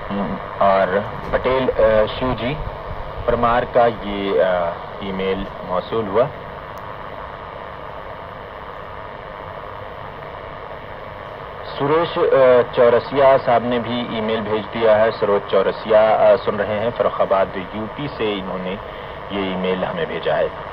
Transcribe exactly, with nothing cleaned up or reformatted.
और पटेल शिव जी परमार का ये ईमेल मौसूल हुआ। सुरेश चौरसिया साहब ने भी ईमेल भेज दिया है। सरोज चौरसिया सुन रहे हैं फर्रुखाबाद यूपी से, इन्होंने ये ईमेल हमें भेजा है।